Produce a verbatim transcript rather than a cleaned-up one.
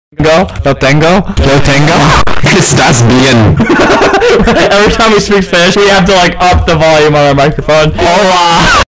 Go, no tango, no tango. Estás bien. Every time we speak Spanish, we have to like up the volume on our microphone. Hola.